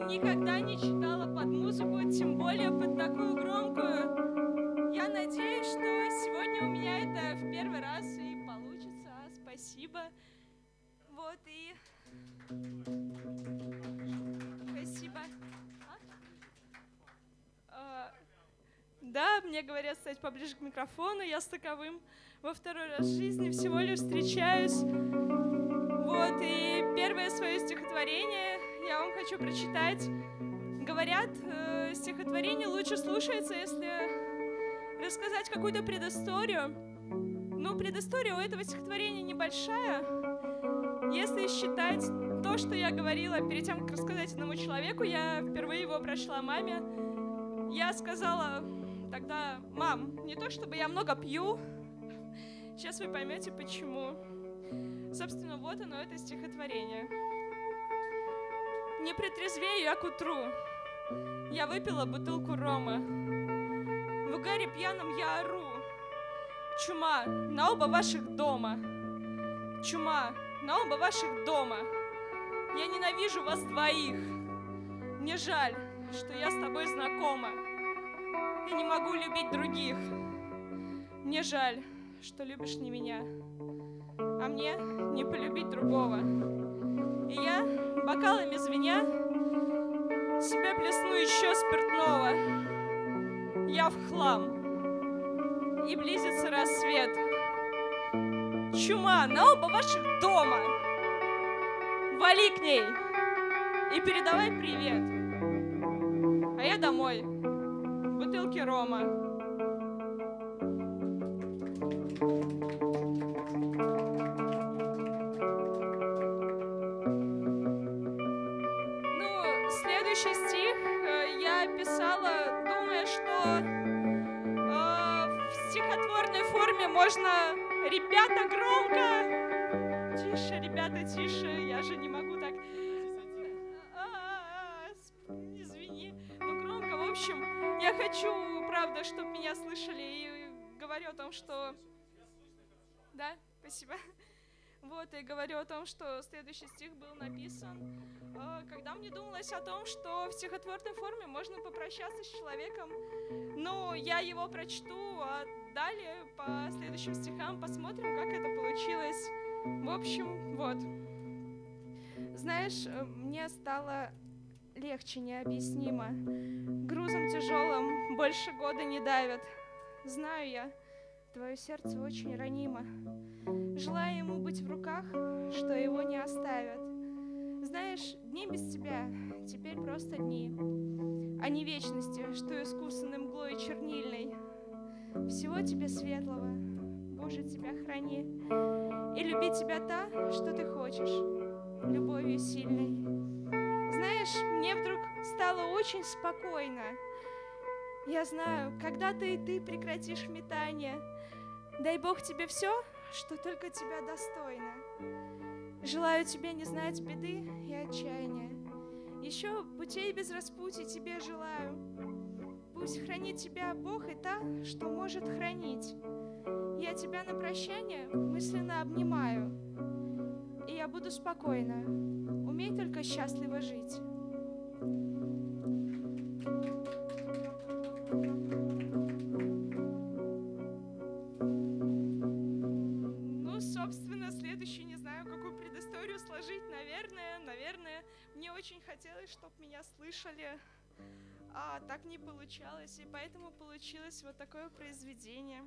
никогда не читала под музыку, тем более под такую громкую. Я надеюсь, что сегодня у меня это в первый раз и получится. Спасибо. Вот и... Спасибо. Да, мне говорят стать поближе к микрофону. Я с таковым во второй раз в жизни всего лишь встречаюсь. Вот, и первое свое стихотворение я вам хочу прочитать. Говорят, стихотворение лучше слушается, если рассказать какую-то предысторию. Но предыстория у этого стихотворения небольшая. Если считать то, что я говорила перед тем, как рассказать одному человеку, я впервые его прочла маме. Я сказала тогда: «Мам, не то чтобы я много пью». Сейчас вы поймете, почему. Собственно, вот оно, это стихотворение. «Не протрезвею я к утру, я выпила бутылку рома. В угаре пьяном я ору: чума на оба ваших дома! Чума на оба ваших дома! Я ненавижу вас двоих! Мне жаль, что я с тобой знакома. Я не могу любить других. Мне жаль, что любишь не меня, а мне не полюбить другого. И я, бокалами звеня, себе плесну еще спиртного. Я в хлам, и близится рассвет. Чума на оба ваших дома! Вали к ней и передавай привет. А я домой, бутылки рома». Следующий стих я писала, думая, что в стихотворной форме можно «ребята, громко». Тише, ребята, тише, я же не могу так. Извини, ну громко. В общем, я хочу, правда, чтобы меня слышали, и говорю о том, что... Да, спасибо. Вот, и говорю о том, что следующий стих был написан, когда мне думалось о том, что в стихотворной форме можно попрощаться с человеком. Ну, я его прочту, а далее по следующим стихам посмотрим, как это получилось. В общем, вот. Знаешь, мне стало легче необъяснимо. Грузом тяжелым больше года не давят. Знаю я, твое сердце очень ранимо. Желаю ему быть в руках, что его не оставят. Знаешь, дни без тебя теперь просто дни, а не вечности, что искусаны мглой чернильной. Всего тебе светлого, Боже, тебя храни, и люби тебя та, что ты хочешь, любовью сильной. Знаешь, мне вдруг стало очень спокойно. Я знаю, когда-то и ты прекратишь метание. Дай Бог тебе все, что только тебя достойно. Желаю тебе не знать беды и отчаяния. Еще путей без распутий тебе желаю. Пусть хранит тебя Бог и та, что может хранить. Я тебя на прощание мысленно обнимаю. И я буду спокойна. Умей только счастливо жить. Собственно, следующий, не знаю, какую предысторию сложить, наверное, мне очень хотелось, чтобы меня слышали, а так не получалось, и поэтому получилось вот такое произведение.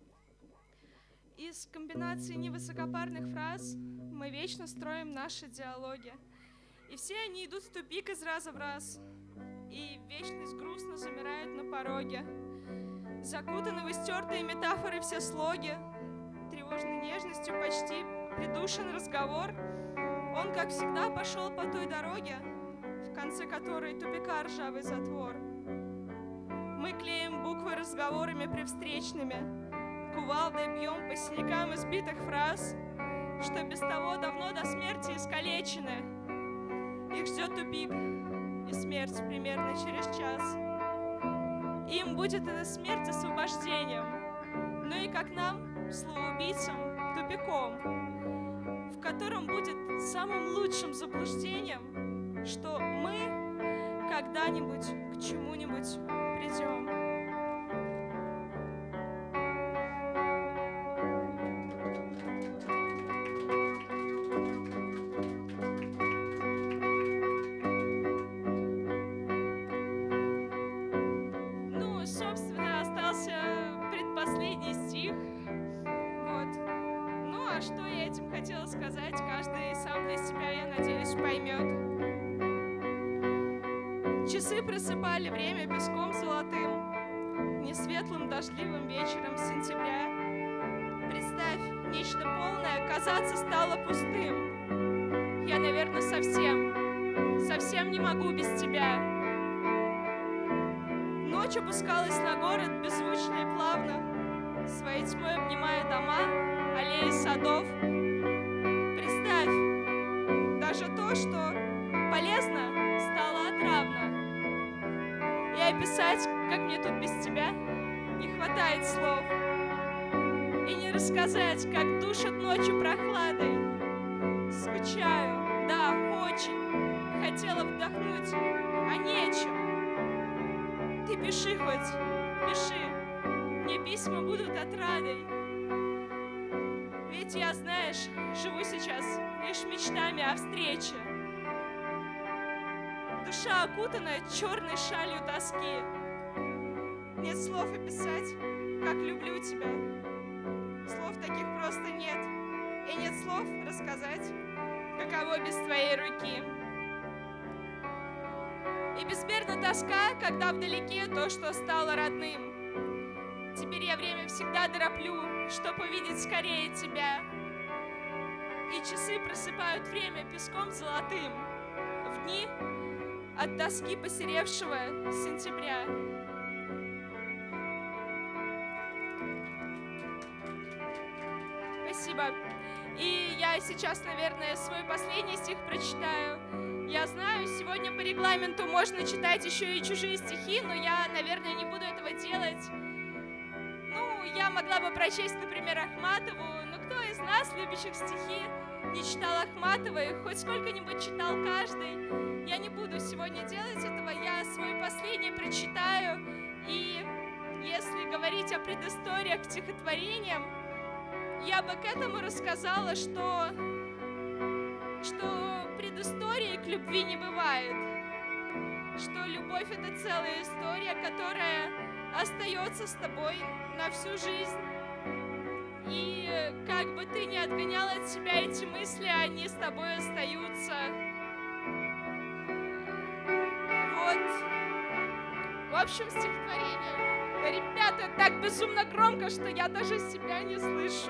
Из комбинации невысокопарных фраз мы вечно строим наши диалоги, и все они идут в тупик из раза в раз, и вечность грустно замирает на пороге. Закутаны в истертые метафоры все слоги, тревожной нежностью почти придушен разговор. Он, как всегда, пошел по той дороге, в конце которой тупика ржавый затвор. Мы клеим буквы разговорами привстречными, кувалдой бьем по синякам избитых фраз, что без того давно до смерти искалечены. Их ждет тупик и смерть примерно через час. Им будет эта смерть освобождением, ну и как нам, словоубийцам, тупиком, в котором будет самым лучшим заблуждением, что мы когда-нибудь к чему-нибудь придем. Ну, собственно, остался предпоследний стих. Вот. Ну, а что я этим хотела сказать, каждый сам для себя, я надеюсь, поймет. Часы просыпали время песком золотым, несветлым дождливым вечером сентября. Представь, нечто полное, казаться стало пустым. Я, наверное, совсем не могу без тебя. Ночь опускалась на город беззвучно и плавно, своей тьмой обнимая дома, аллеи садов. Представь, даже то, что полезно, стало отравно. И описать, как мне тут без тебя, не хватает слов. И не рассказать, как душит ночью прохладой. Скучаю, да, очень. Хотела вдохнуть, а нечем. Ты пиши хоть, пиши. Мне письма будут отрадой. Ведь я, знаешь, живу сейчас лишь мечтами о встрече. Душа окутана черной шалью тоски. Нет слов описать, как люблю тебя. Слов таких просто нет. И нет слов рассказать, каково без твоей руки. И безмерна тоска, когда вдалеке то, что стало родным. Теперь я время всегда дороблю, чтоб увидеть скорее тебя. И часы просыпают время песком золотым в дни от тоски посеревшего сентября. Спасибо. И я сейчас, наверное, свой последний стих прочитаю. Я знаю, сегодня по регламенту можно читать еще и чужие стихи, но я, наверное, не буду этого делать. Ну, я могла бы прочесть, например, Ахматову, но кто из нас, любящих стихи, не читал Ахматовой, хоть сколько-нибудь читал каждый. Я не буду сегодня делать этого, я свой последний прочитаю. И если говорить о предысториях к стихотворениям, я бы к этому рассказала, что предыстории к любви не бывает, что любовь — это целая история, которая остается с тобой на всю жизнь. И как бы ты ни отгонял от себя эти мысли, они с тобой остаются. Вот. В общем, стихотворение. Ребята, так безумно громко, что я даже себя не слышу.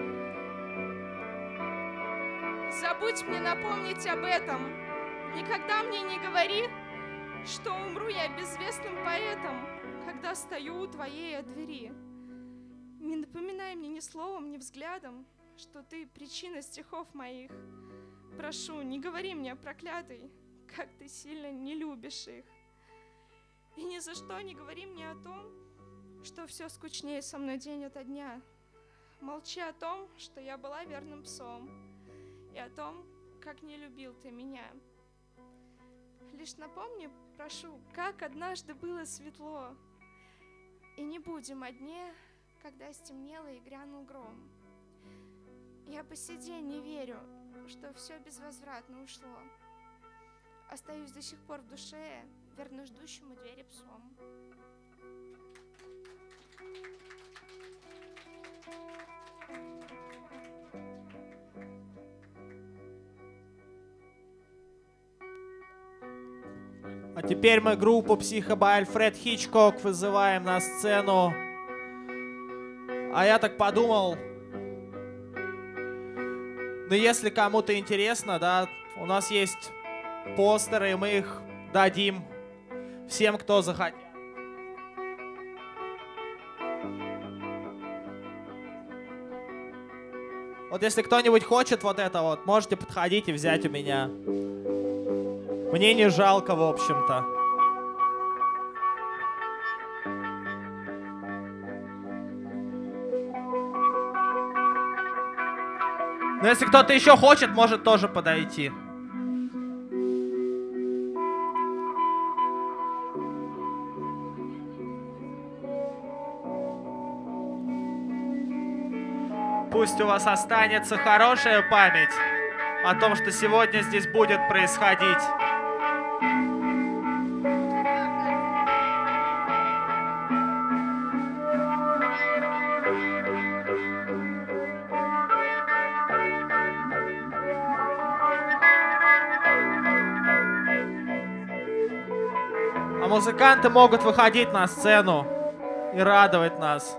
Забудь мне напомнить об этом. Никогда мне не говори, что умру я безвестным поэтом, когда стою у твоей двери. Не напоминай мне ни словом, ни взглядом, что ты причина стихов моих. Прошу, не говори мне, проклятый, как ты сильно не любишь их. И ни за что не говори мне о том, что все скучнее со мной день ото дня. Молчи о том, что я была верным псом, и о том, как не любил ты меня. Лишь напомни, прошу, как однажды было светло, и не будем о дне, когда стемнело и грянул гром. Я по сей день не верю, что все безвозвратно ушло. Остаюсь до сих пор в душе, верно ждущему двери псом. А теперь мы группу Психо by Альфред Хичкок вызываем на сцену. А я так подумал, ну если кому-то интересно, да, у нас есть постеры, и мы их дадим всем, кто захотят. Вот если кто-нибудь хочет вот это вот, можете подходить и взять у меня. Мне не жалко, в общем-то. Но если кто-то еще хочет, может тоже подойти. пусть у вас останется хорошая память о том, что сегодня здесь будет происходить. А музыканты могут выходить на сцену и радовать нас.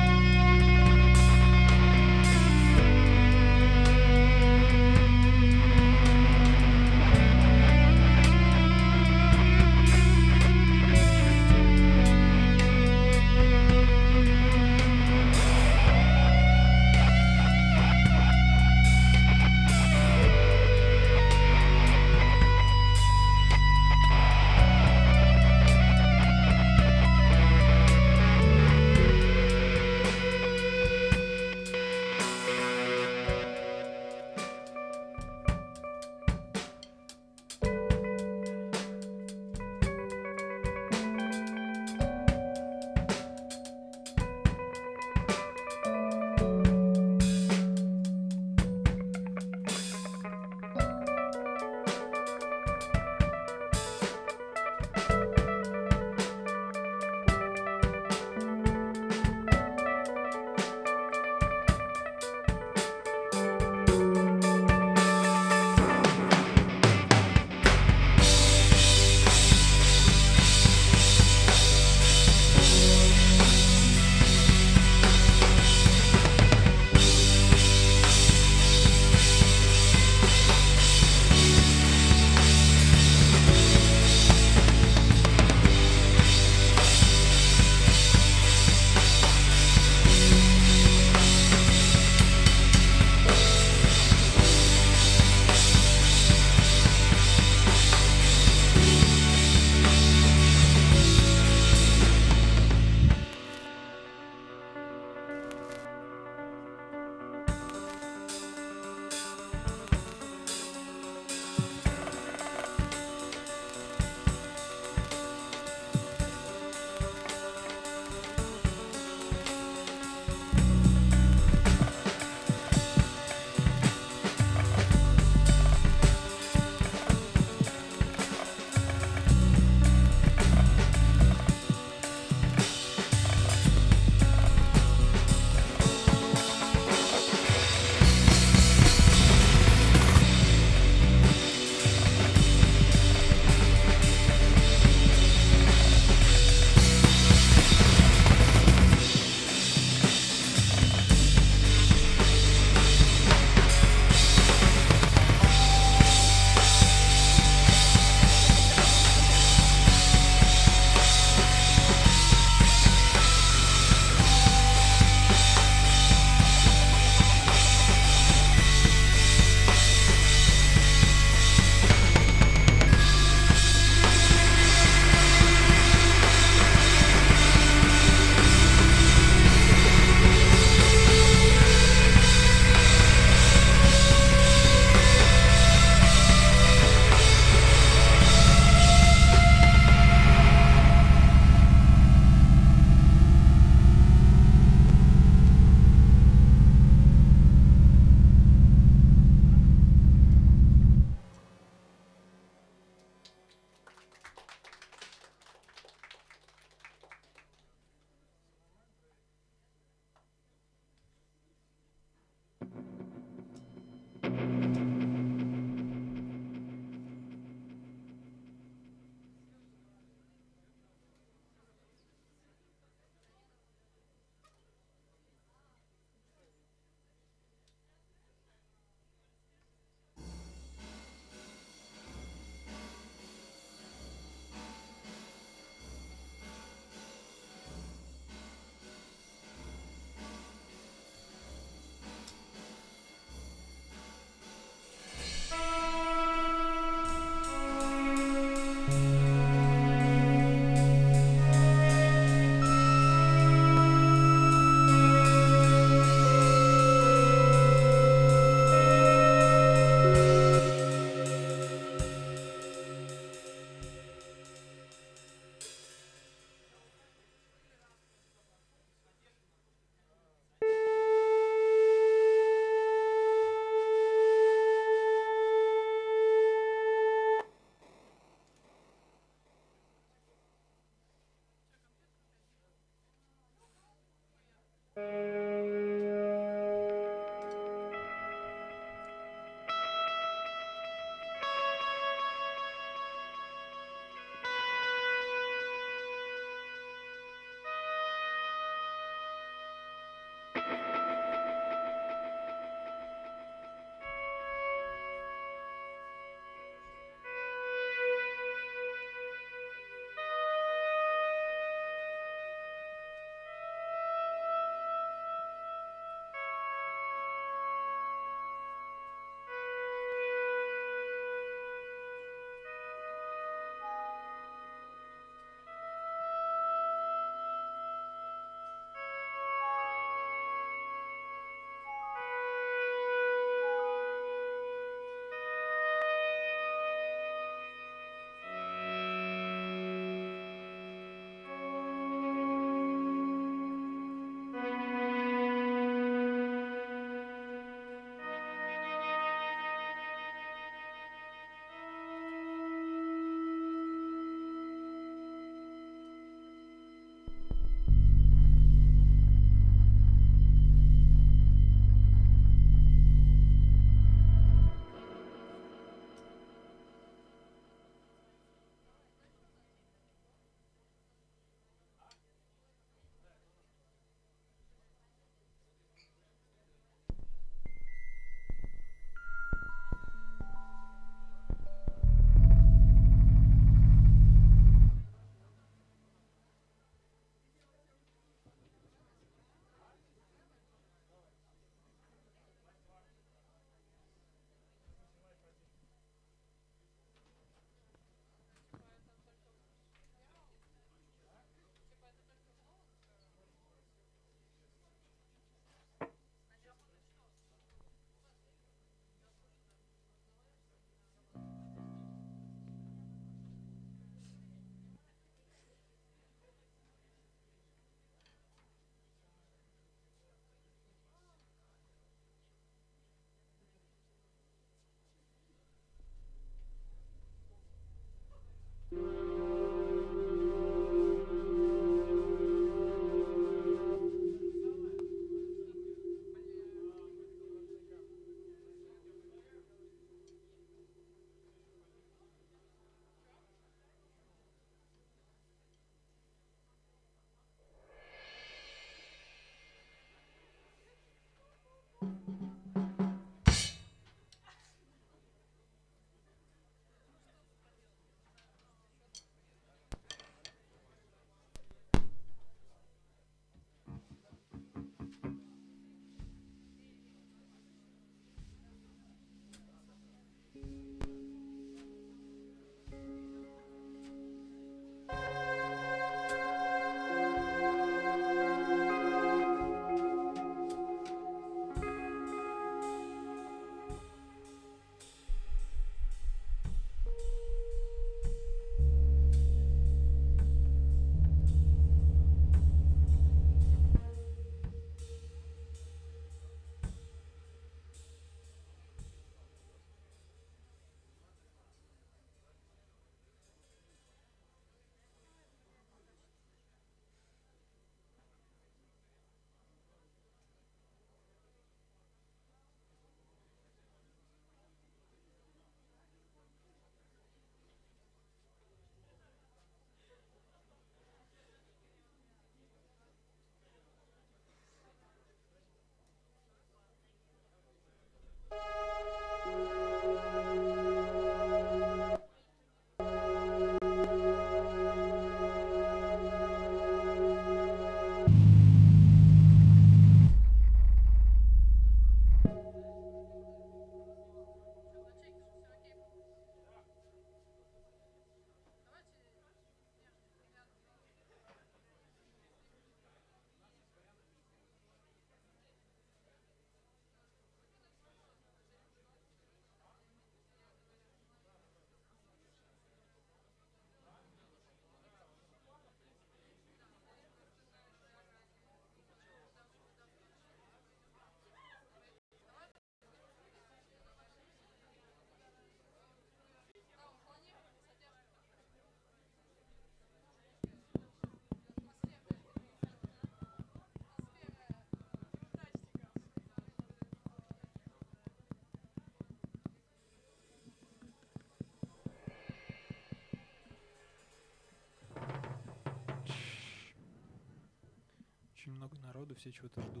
Очень много народу, все чего-то ждут.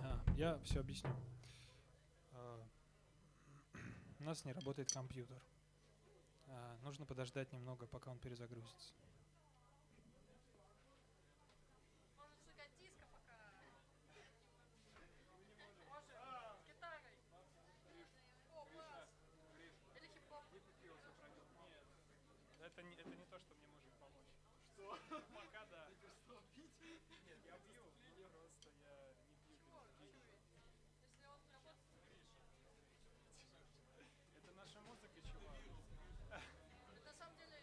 Я все объясню. У нас не работает компьютер. Нужно подождать немного, пока он перезагрузится. Это не то, что мне может помочь. Что? Пока да. Нет, я пью, просто я не пью. Это наша музыка, чувак. На самом деле,